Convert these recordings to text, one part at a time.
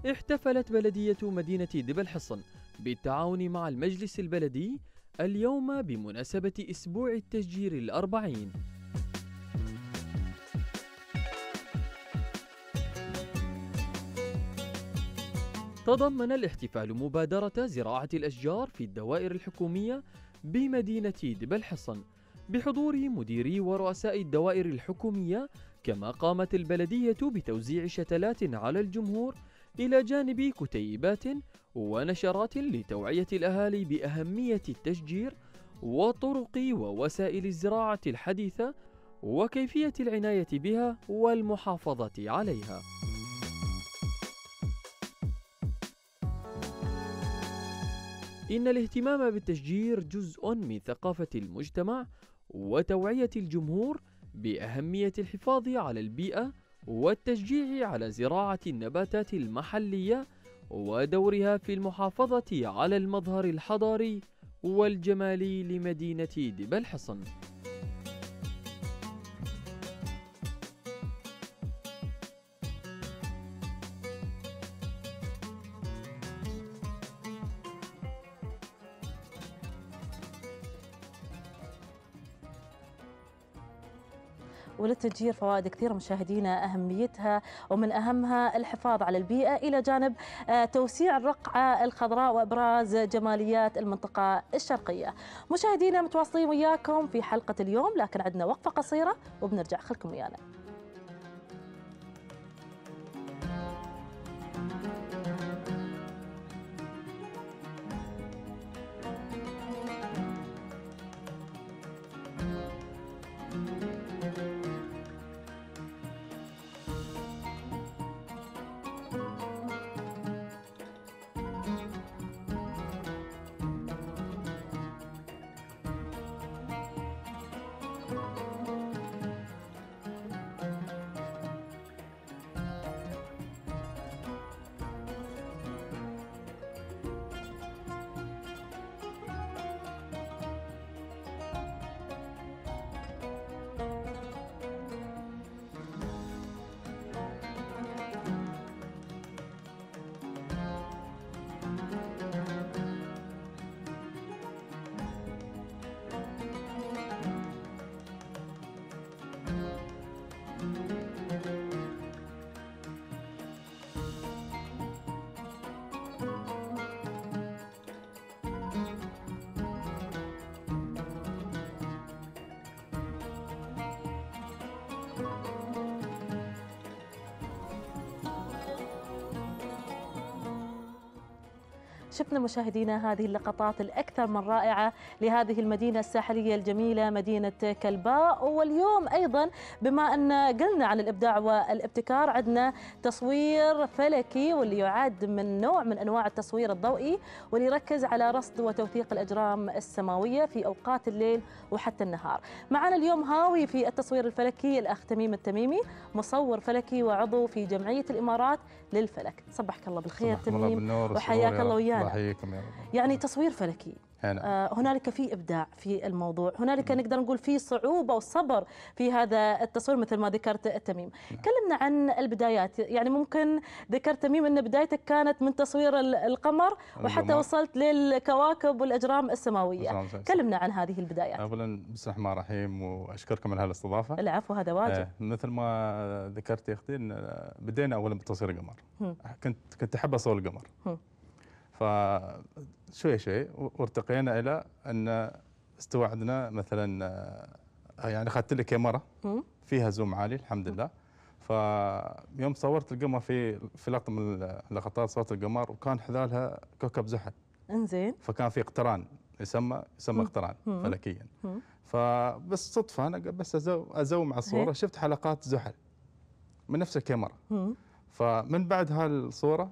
احتفلت بلدية مدينة دبا الحصن بالتعاون مع المجلس البلدي اليوم بمناسبة أسبوع التشجير الأربعين. تضمن الاحتفال مبادرة زراعة الأشجار في الدوائر الحكومية بمدينة دبا الحصن بحضور مديري ورؤساء الدوائر الحكومية، كما قامت البلدية بتوزيع شتلات على الجمهور إلى جانب كتيبات ونشرات لتوعية الأهالي بأهمية التشجير وطرق ووسائل الزراعة الحديثة وكيفية العناية بها والمحافظة عليها. إن الاهتمام بالتشجير جزء من ثقافة المجتمع وتوعية الجمهور بأهمية الحفاظ على البيئة والتشجيع على زراعة النباتات المحلية ودورها في المحافظة على المظهر الحضاري والجمالي لمدينة دبا الحصن. وللتشجير فوائد كثيرة مشاهدينا، أهميتها ومن أهمها الحفاظ على البيئة إلى جانب توسيع الرقعة الخضراء وإبراز جماليات المنطقة الشرقية. مشاهدينا متواصلين وياكم في حلقة اليوم، لكن عندنا وقفة قصيرة وبنرجع، خلكم ويانا. شفنا مشاهدينا هذه اللقطات الأكثر من رائعة لهذه المدينة الساحلية الجميلة مدينة كلباء. واليوم أيضا بما أن قلنا عن الإبداع والابتكار، عندنا تصوير فلكي واللي يعد من نوع من أنواع التصوير الضوئي، واللي يركز على رصد وتوثيق الأجرام السماوية في أوقات الليل وحتى النهار. معنا اليوم هاوي في التصوير الفلكي الأخ تميم التميمي، مصور فلكي وعضو في جمعية الإمارات للفلك. صبحك الله بالخير تميم وحياك الله ويانا. يعني تصوير فلكي، هنالك في إبداع في الموضوع، هنالك نقدر نقول في صعوبة وصبر في هذا التصوير مثل ما ذكرت تميم. كلمنا عن البدايات، يعني ممكن ذكرت تميم أن بدايتك كانت من تصوير القمر وحتى وصلت للكواكب والأجرام السماوية. كلمنا عن هذه البدايات. أولا بسم الله الرحمن الرحيم وأشكركم على هالاستضافة. العفو، هذا واجب. مثل ما ذكرت يا أختي إن بدينا أولا بتصوير القمر. كنت أحب أصور القمر. فشوي شوي وارتقينا إلى أن استوعبنا مثلا يعني أخذت لي كاميرا فيها زوم عالي الحمد لله. فيوم صورت القمر في لقطة من اللقطات صورت القمر وكان حذالها كوكب زحل. انزين. فكان في اقتران يسمى اقتران فلكيا. فبس صدفة أنا بس أزوم على الصورة شفت حلقات زحل من نفس الكاميرا. فمن بعد هالصورة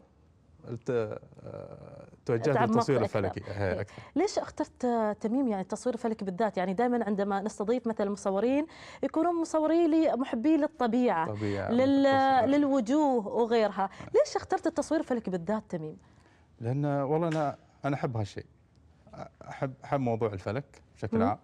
توجهت للتصوير الفلكي أكثر. ليش اخترت تميم يعني التصوير الفلكي بالذات؟ يعني دائما عندما نستضيف مثلا مصورين يكونون مصورين محبين للطبيعة للوجوه وغيرها، ليش اخترت التصوير الفلكي بالذات تميم؟ لأن والله أنا أحب هالشيء، أحب موضوع الفلك بشكل عام،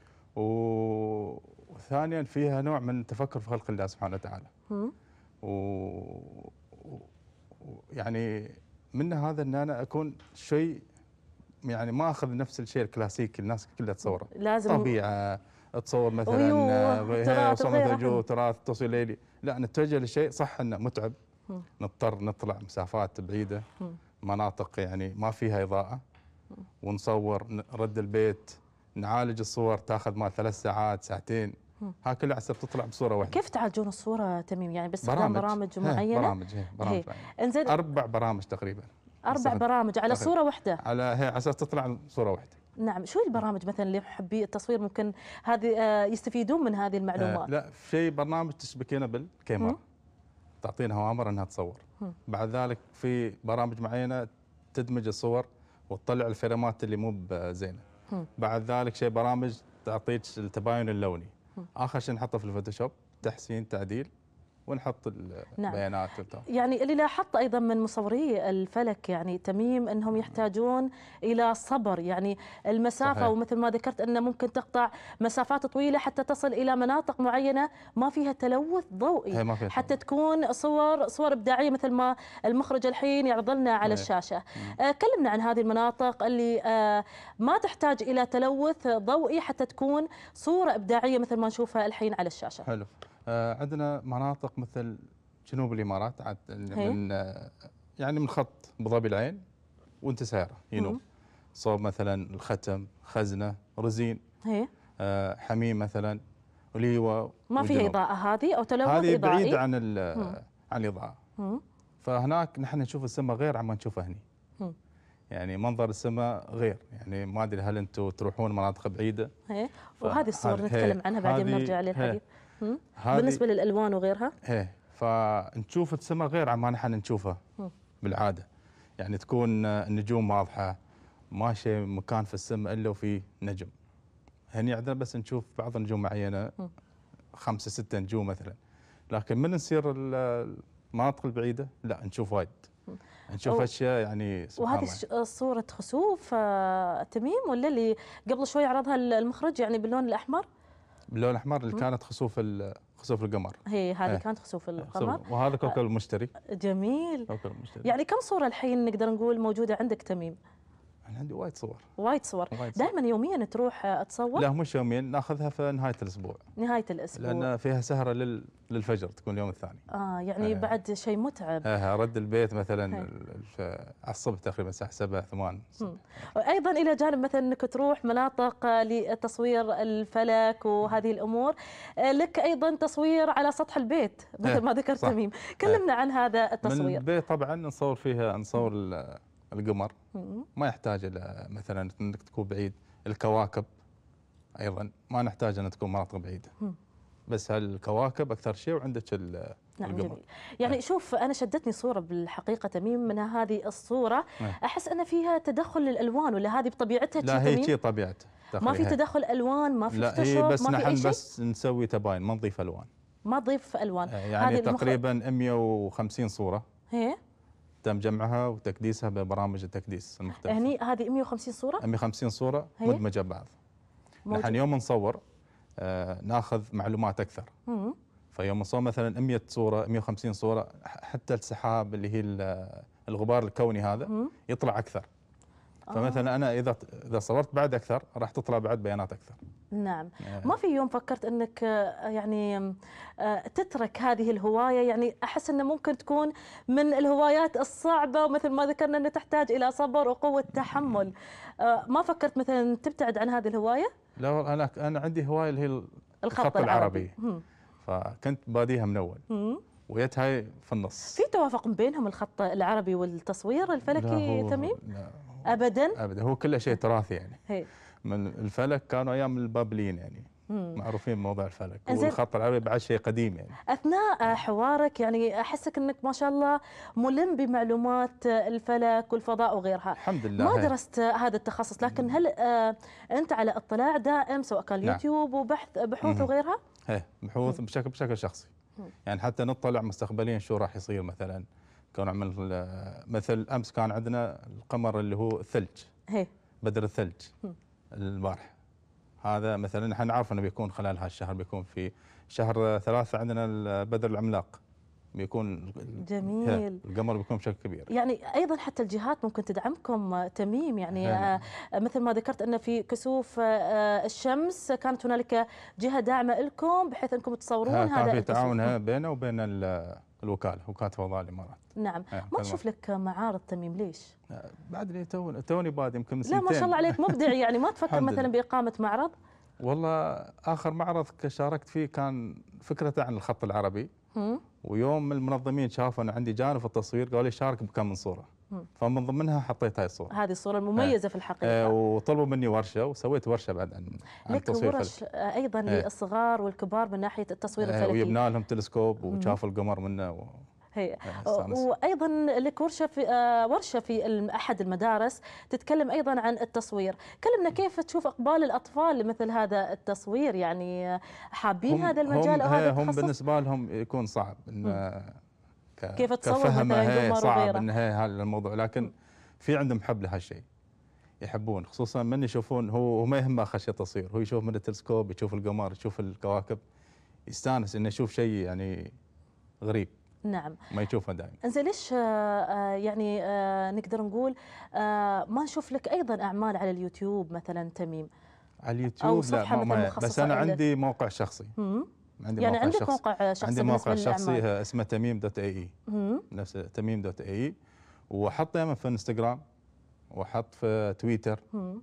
وثانيا فيها نوع من التفكر في خلق الله سبحانه وتعالى. يعني من هذا ان انا اكون شيء يعني ما اخذ نفس الشيء الكلاسيكي الناس كلها تصوره، لازم طبيعه تصور مثلا تراث وصلنا وغيرها. جو تراث تصوير ليلي، لا نتوجه لشيء صح انه متعب، نضطر نطلع مسافات بعيده، مناطق يعني ما فيها اضاءه، ونصور نرد البيت، نعالج الصور تاخذ مال 3 ساعات ساعتين، ها كلها حسب تطلع بصوره واحده. كيف تعالجون الصورة تميم؟ يعني باستخدام برامج معينة؟ برامج معينة. انزين 4 برامج تقريبا. 4 برامج على صورة واحدة؟ على اساس تطلع صورة واحدة. نعم، شو البرامج مثلا اللي محبي التصوير ممكن هذه يستفيدون من هذه المعلومات؟ لا، في برنامج تشبكينه بالكاميرا، تعطينا اوامر انها تصور. بعد ذلك في برامج معينة تدمج الصور وتطلع الفريمات اللي مو بزينة. بعد ذلك شيء برامج تعطيك التباين اللوني. اخر شيء نحطه في الفوتوشوب تحسين تعديل ونحط البيانات. يعني اللي لاحظت ايضا من مصوري الفلك يعني تميم انهم يحتاجون الى صبر، يعني المسافه صحيح. ومثل ما ذكرت انه ممكن تقطع مسافات طويله حتى تصل الى مناطق معينه ما فيها تلوث ضوئي، ما فيها حتى تكون صور ابداعيه مثل ما المخرج الحين يعرض لنا على الشاشه. كلمنا عن هذه المناطق اللي ما تحتاج الى تلوث ضوئي حتى تكون صوره ابداعيه مثل ما نشوفها الحين على الشاشه. حلو. عندنا مناطق مثل جنوب الامارات من يعني من خط ابو ظبي العين وانت سايره ينوب، صوب مثلا الختم، خزنه، رزين، حميم مثلا، وليوه. ما فيها اضاءه هذه او تلوث اضائي؟ هذه بعيده عن الاضاءه. فهناك نحن نشوف السماء غير عما نشوفها هني. يعني منظر السماء غير، يعني ما ادري هل انتم تروحون مناطق بعيده؟ وهذه الصور نتكلم عنها بعدين نرجع للحديث. بالنسبه للالوان وغيرها فنشوف السماء غير عما نحن نشوفها بالعاده، يعني تكون النجوم واضحه، ما شيء مكان في السماء الا وفي نجم. هني عندنا بس نشوف بعض النجوم معينه 5 6 نجوم مثلا، لكن من نسير المناطق البعيده لا نشوف وايد، نشوف اشياء يعني سبحان الله. وهذه صوره خسوف تميم ولا اللي قبل شوي عرضها المخرج يعني باللون الاحمر؟ باللون الاحمر اللي كانت خسوف القمر. هذه كانت خسوف القمر. وهذا كوكب المشتري. جميل. كوكب المشتري. يعني كم صوره الحين نقدر نقول موجوده عندك تميم؟ انا عندي وايد صور. وايد صور. دائما يوميا تروح تصور؟ لا مش يوميا، ناخذها في نهايه الاسبوع. نهايه الاسبوع. لان فيها سهره للفجر تكون اليوم الثاني. يعني بعد شيء متعب. ارد البيت مثلا على الصبح تقريبا الساعه 7 8. ايضا الى جانب مثلا انك تروح مناطق لتصوير الفلك وهذه الامور، لك ايضا تصوير على سطح البيت مثل ما ذكرت تميم، كلمنا عن هذا التصوير. من البيت طبعا نصور فيها القمر، ما يحتاج الى مثلا انك تكون بعيد. الكواكب ايضا ما نحتاج ان تكون مناطق بعيده، بس هالكواكب اكثر شيء وعندك نعم القمر. جميل. يعني شوف انا شدتني صوره بالحقيقه تميم، من هذه الصوره احس ان فيها تدخل للالوان، ولا هذه بطبيعتها لا هي شيء طبيعتها، ما في تدخل الوان، ما في لا هي بس نحن بس نسوي تباين، ما نضيف الوان. ما تضيف الوان. يعني تقريبا 150 صوره هي تم جمعها وتكديسها ببرامج التكديس المختلفه. هني هذه 150 صوره؟ 150 صوره مدمجه ببعض. نحن يوم نصور ناخذ معلومات اكثر. فيوم نصور مثلا 100 صوره 150 صوره، حتى السحاب اللي هي الغبار الكوني هذا يطلع اكثر. فمثلا انا اذا صورت بعد اكثر راح تطلع بعد بيانات اكثر. نعم. ما في يوم فكرت انك يعني تترك هذه الهوايه؟ يعني احس انه ممكن تكون من الهوايات الصعبه، ومثل ما ذكرنا انها تحتاج الى صبر وقوه تحمل. ما فكرت مثلا تبتعد عن هذه الهوايه؟ لا انا عندي هوايه اللي هي الخط العربي. فكنت باديها من اول ويت هاي في النص. في توافق بينهم الخط العربي والتصوير الفلكي تميم؟ لا ابدا هو كله شيء تراثي يعني. هي. من الفلك كانوا ايام البابليين يعني معروفين بموضوع الفلك، والخط العربي بعد شيء قديم يعني. اثناء حوارك يعني احسك انك ما شاء الله ملم بمعلومات الفلك والفضاء وغيرها. الحمد لله. ما درست هذا التخصص، لكن هل انت على اطلاع دائم سواء كان يوتيوب وبحوث وغيرها؟ ايه بحوث بشكل شخصي. يعني حتى نطلع مستقبليا شو راح يصير. مثلا كانوا نعمل مثل امس كان عندنا القمر اللي هو الثلج، بدر الثلج البارح. هذا مثلا نحن نعرف انه بيكون خلال هالشهر، بيكون في شهر 3 عندنا البدر العملاق بيكون جميل. القمر بيكون بشكل كبير. يعني ايضا حتى الجهات ممكن تدعمكم تميم، يعني مثل ما ذكرت ان في كسوف الشمس كانت هنالك جهه داعمه لكم بحيث انكم تصورون هذا كان في الكسوف. تعاون بينه وبين الوكاله، وكاله فضاء الامارات. نعم. ما نشوف لك معارض تميم ليش؟ بعد لي توني بادي يمكن من لا سنتين. ما شاء الله عليك مبدع، يعني ما تفكر مثلا باقامه معرض؟ والله اخر معرض شاركت فيه كان فكرته عن الخط العربي، ويوم المنظمين شافوا ان عندي جانب في التصوير قالوا لي شارك بكم من صوره، فمن ضمنها حطيت هاي الصوره. هذه الصوره المميزه في الحقيقه. وطلبوا مني ورشه وسويت ورشه بعد عن التصوير ورش ايضا للصغار والكبار من ناحيه التصوير الفلكي. ويبنى لهم تلسكوب وشافوا القمر منه هي. وايضا لك ورشه في احد المدارس تتكلم ايضا عن التصوير. كلمنا كيف تشوف اقبال الاطفال لمثل هذا التصوير، يعني حابين هذا المجال او هذا التخصص؟ هم بالنسبه لهم يكون صعب ان كيف تصور مثلا قمر صعب وغيره، ان هذا الموضوع، لكن في عندهم حب لهالشيء، يحبون، خصوصا من يشوفون هو ما يهمه اخر شيء تصوير، هو يشوف من التلسكوب، يشوف القمر، يشوف الكواكب، يستانس انه يشوف شيء يعني غريب. نعم. ما يشوفها دائما. انزين ليش يعني نقدر نقول ما نشوف لك ايضا اعمال على اليوتيوب مثلا تميم؟ على اليوتيوب لا، ما بس انا عندي موقع شخصي. يعني عندك موقع شخصي؟ عندي موقع شخصي اسمه تميم.ae، نفس تميم.ae، واحط دائما في انستغرام واحط في تويتر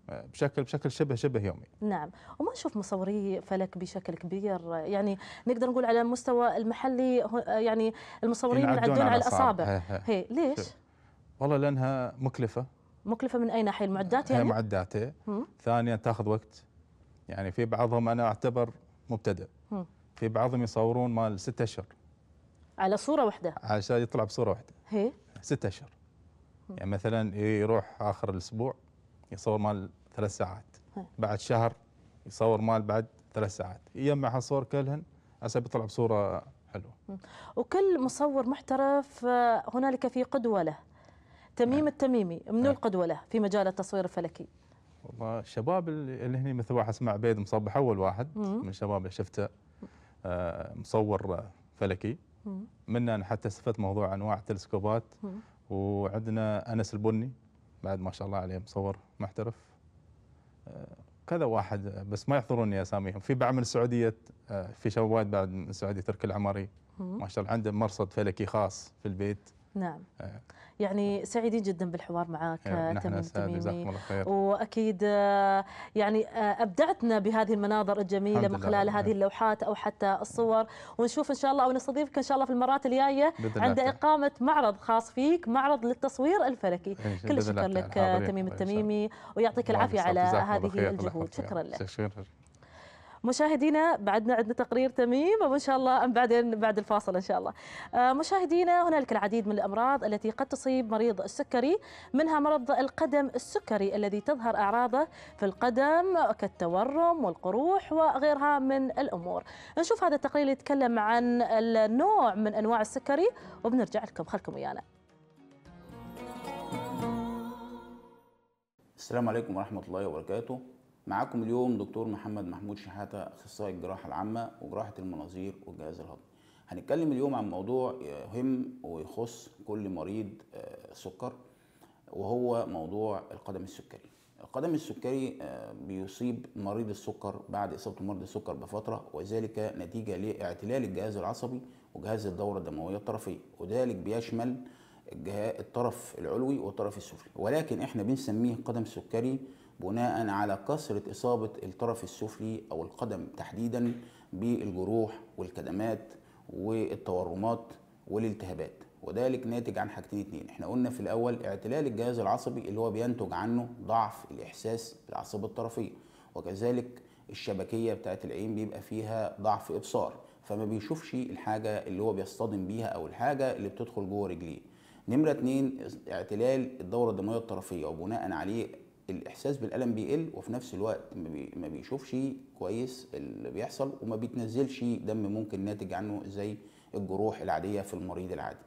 بشكل شبه يومي. نعم. وما نشوف مصوري فلك بشكل كبير، يعني نقدر نقول على المستوى المحلي يعني المصورين ينعدون على الاصابع. هي ليش؟ والله لانها مكلفه. مكلفه من اي ناحيه؟ المعدات يعني؟ هي معداتها. ثانيا تاخذ وقت، يعني في بعضهم انا اعتبر مبتدئ، في بعضهم يصورون مال 6 اشهر على صوره واحده عشان يطلع بصوره واحده. هي 6 اشهر. يعني مثلا يروح اخر الاسبوع يصور مال 3 ساعات، بعد شهر يصور مال بعد 3 ساعات، يجمع هالصور كلهن هسه بيطلع بصوره حلوه. وكل مصور محترف هنالك في قدوه له. تميم التميمي منو القدوه له في مجال التصوير الفلكي؟ والله الشباب اللي هني مثل واحد اسمه عبيد مصبح، اول واحد من الشباب اللي شفته مصور فلكي. منه انا حتى استفدت موضوع انواع التلسكوبات. وعندنا انس البني بعد ما شاء الله عليه مصور محترف. كذا واحد بس ما يحضروني اساميهم. في بعض من السعوديه، في شباب وايد بعد من السعوديه، تركي العمري ما شاء الله عنده مرصد فلكي خاص في البيت. نعم. يعني سعيدين جدا بالحوار معك تميم التميمي، واكيد يعني ابدعتنا بهذه المناظر الجميله من خلال هذه اللوحات او حتى الصور، ونشوف ان شاء الله او نستضيفك ان شاء الله في المرات الجايه عند اقامه معرض خاص فيك، معرض للتصوير الفلكي. كل الشكر لك تميم التميمي، ويعطيك العافيه على هذه الجهود. شكرا لك. مشاهدينا بعدنا عندنا تقرير تميم، وان شاء الله بعدين بعد الفاصل ان شاء الله. مشاهدينا هنالك العديد من الامراض التي قد تصيب مريض السكري، منها مرض القدم السكري الذي تظهر اعراضه في القدم كالتورم والقروح وغيرها من الامور. نشوف هذا التقرير اللي يتكلم عن النوع من انواع السكري وبنرجع لكم، خلكم ويانا. السلام عليكم ورحمه الله وبركاته. معاكم اليوم دكتور محمد محمود شحاتة، اخصائي الجراحه العامه وجراحه المناظير والجهاز الهضمي. هنتكلم اليوم عن موضوع يهم ويخص كل مريض سكر، وهو موضوع القدم السكري. القدم السكري بيصيب مريض السكر بعد اصابه مريض السكر بفتره، وذلك نتيجه لاعتلال الجهاز العصبي وجهاز الدوره الدمويه الطرفيه، وذلك بيشمل الطرف العلوي والطرف السفلي، ولكن احنا بنسميه قدم سكري بناء على كثرة إصابة الطرف السفلي أو القدم تحديدا بالجروح والكدمات والتورمات والالتهابات، وذلك ناتج عن حاجتين اتنين. احنا قلنا في الأول اعتلال الجهاز العصبي اللي هو بينتج عنه ضعف الإحساس بالأعصاب الطرفية، وكذلك الشبكية بتاعت العين بيبقى فيها ضعف إبصار، فما بيشوفش الحاجة اللي هو بيصطدم بيها أو الحاجة اللي بتدخل جوه رجليه. نمرة اتنين اعتلال الدورة الدموية الطرفية، وبناء عليه الاحساس بالالم بيقل، وفي نفس الوقت ما بيشوفش كويس اللي بيحصل، وما بيتنزلش دم ممكن ناتج عنه زي الجروح العاديه في المريض العادي.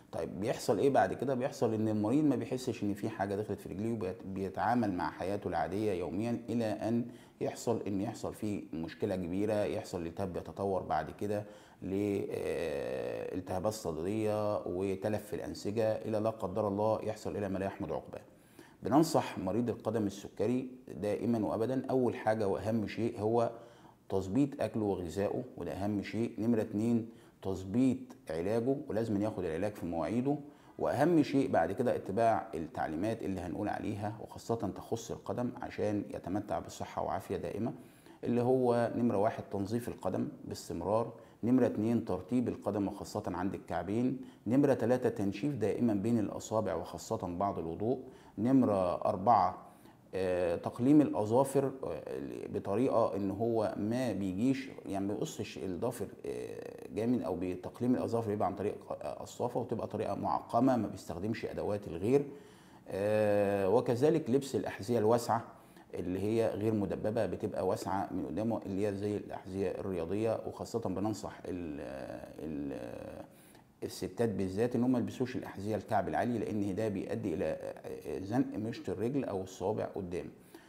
طيب بيحصل ايه بعد كده؟ بيحصل ان المريض ما بيحسش ان في حاجه دخلت في رجليه، وبيتعامل مع حياته العاديه يوميا، الى ان يحصل فيه مشكله كبيره، يحصل التهاب يتطور بعد كده لالتهابات صدريه وتلف في الانسجه، الى لا قدر الله يحصل الى ما لا يحمد عقباه. بننصح مريض القدم السكري دائما وابدا، اول حاجه واهم شيء هو تظبيط اكله وغذائه، وده اهم شيء. نمره 2 تظبيط علاجه، ولازم ياخد العلاج في مواعيده. واهم شيء بعد كده اتباع التعليمات اللي هنقول عليها، وخاصه تخص القدم عشان يتمتع بصحه وعافيه دائمه، اللي هو نمره 1 تنظيف القدم باستمرار، نمره 2 ترطيب القدم وخاصه عند الكعبين، نمره 3 تنشيف دائما بين الاصابع وخاصه بعد الوضوء، نمره 4 تقليم الاظافر بطريقه ان هو ما بيجيش يعني ما بيقصش الضافر جامد، او بتقليم الاظافر يبقى عن طريق قصافه، وتبقى طريقه معقمه ما بيستخدمش ادوات الغير. وكذلك لبس الاحذيه الواسعه اللي هي غير مدببه، بتبقى واسعه من قدامه اللي هي زي الاحذيه الرياضيه. وخاصه بننصح الستات بالذات ان هم ما يلبسوش الاحذيه الكعب العالي، لان ده بيؤدي الى زنق مشط الرجل او الصوابع قدام.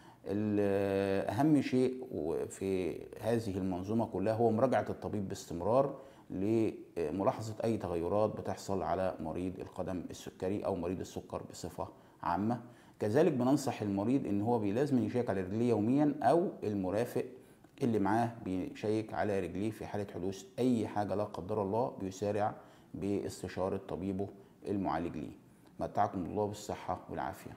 اهم شيء في هذه المنظومه كلها هو مراجعه الطبيب باستمرار لملاحظه اي تغيرات بتحصل على مريض القدم السكري او مريض السكر بصفه عامه. كذلك بننصح المريض ان هو لازم يشيك على رجليه يوميا، او المرافق اللي معاه بيشيك على رجليه في حاله حدوث اي حاجه لا قدر الله، بيسارع باستشارة طبيبه المعالج ليه. متعكم الله بالصحة والعافية.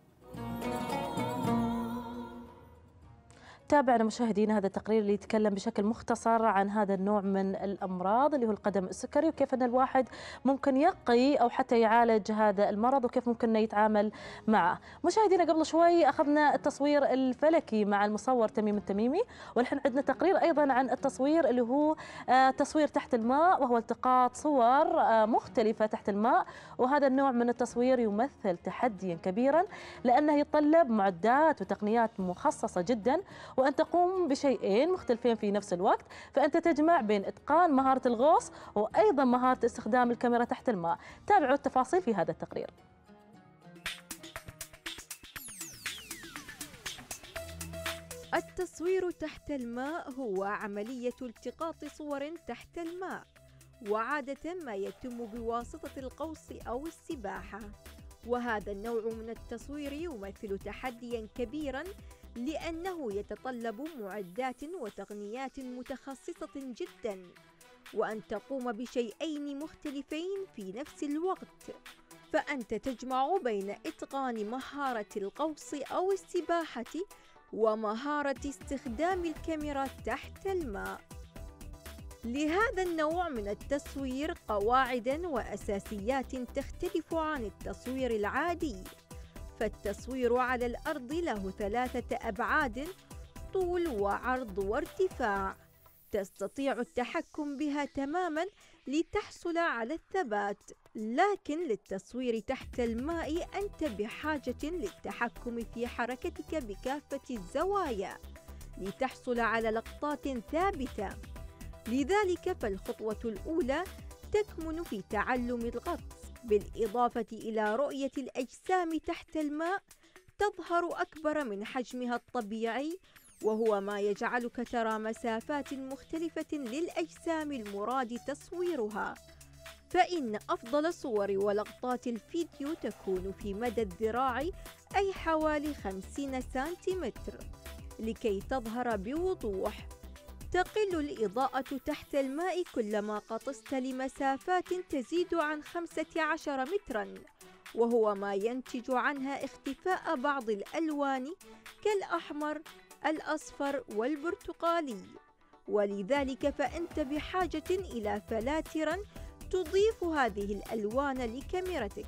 تابعنا مشاهدينا هذا التقرير اللي يتكلم بشكل مختصر عن هذا النوع من الأمراض اللي هو القدم السكري، وكيف أن الواحد ممكن يقي أو حتى يعالج هذا المرض، وكيف ممكن يتعامل معه. مشاهدينا قبل شوي أخذنا التصوير الفلكي مع المصور تميم التميمي، والحين عندنا تقرير أيضا عن التصوير اللي هو تصوير تحت الماء، وهو التقاط صور مختلفة تحت الماء. وهذا النوع من التصوير يمثل تحديا كبيرا، لأنه يتطلب معدات وتقنيات مخصصة جدا، وأن تقوم بشيئين مختلفين في نفس الوقت. فأنت تجمع بين إتقان مهارة الغوص وأيضا مهارة استخدام الكاميرا تحت الماء. تابعوا التفاصيل في هذا التقرير. التصوير تحت الماء هو عملية التقاط صور تحت الماء، وعادة ما يتم بواسطة القوس أو السباحة. وهذا النوع من التصوير يمثل تحديا كبيرا، لأنه يتطلب معدات وتقنيات متخصصة جدا، وأن تقوم بشيئين مختلفين في نفس الوقت. فأنت تجمع بين إتقان مهارة القوس أو السباحة ومهارة استخدام الكاميرا تحت الماء. لهذا النوع من التصوير قواعد وأساسيات تختلف عن التصوير العادي. فالتصوير على الأرض له 3 أبعاد: طول وعرض وارتفاع، تستطيع التحكم بها تماما لتحصل على الثبات. لكن للتصوير تحت الماء أنت بحاجة للتحكم في حركتك بكافة الزوايا لتحصل على لقطات ثابتة. لذلك فالخطوة الأولى تكمن في تعلم الغطس، بالإضافة إلى رؤية الأجسام تحت الماء تظهر أكبر من حجمها الطبيعي، وهو ما يجعلك ترى مسافات مختلفة للأجسام المراد تصويرها. فإن أفضل صور ولقطات الفيديو تكون في مدى الذراع، أي حوالي 50 سنتيمتر، لكي تظهر بوضوح. تقل الإضاءة تحت الماء كلما قطست لمسافات تزيد عن 15 مترا، وهو ما ينتج عنها اختفاء بعض الألوان كالأحمر، الأصفر والبرتقالي. ولذلك فأنت بحاجة إلى فلاتر تضيف هذه الألوان لكاميرتك.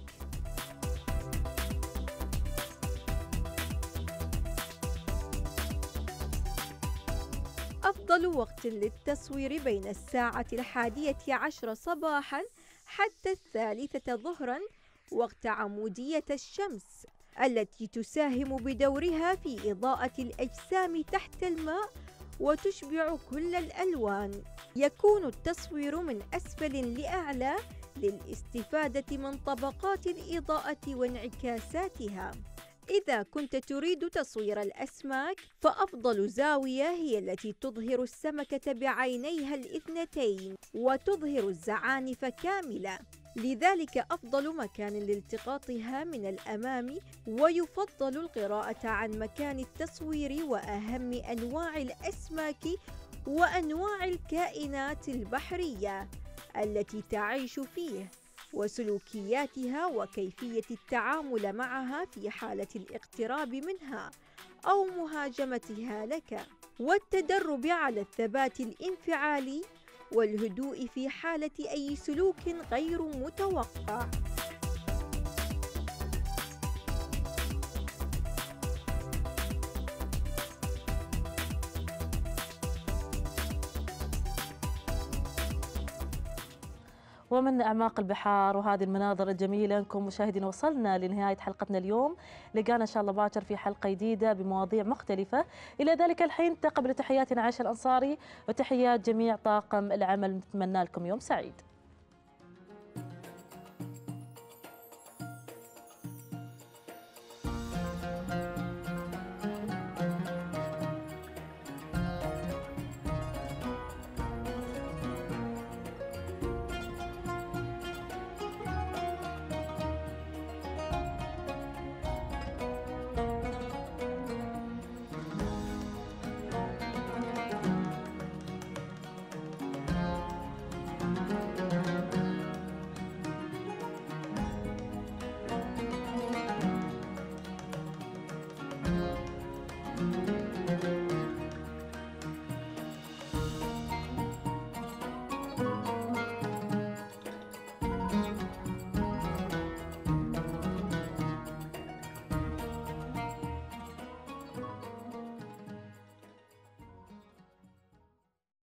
أفضل وقت للتصوير بين الساعة 11:10 صباحا حتى 3 ظهرا، وقت عمودية الشمس التي تساهم بدورها في إضاءة الأجسام تحت الماء وتشبع كل الألوان. يكون التصوير من أسفل لأعلى، للاستفادة من طبقات الإضاءة وانعكاساتها. إذا كنت تريد تصوير الأسماك فأفضل زاوية هي التي تظهر السمكة بعينيها الاثنتين وتظهر الزعانف كاملة، لذلك أفضل مكان لالتقاطها من الأمام، ويفضل القراءة عن مكان التصوير وأهم أنواع الأسماك وأنواع الكائنات البحرية التي تعيش فيه وسلوكياتها وكيفية التعامل معها في حالة الاقتراب منها أو مهاجمتها لك، والتدرب على الثبات الانفعالي والهدوء في حالة أي سلوك غير متوقع. ومن أعماق البحار وهذه المناظر الجميلة نكون مشاهدين وصلنا لنهاية حلقتنا اليوم. لقانا إن شاء الله باكر في حلقة جديدة بمواضيع مختلفة. إلى ذلك الحين تقبل تحياتنا عائشة الأنصاري وتحيات جميع طاقم العمل، نتمنى لكم يوم سعيد.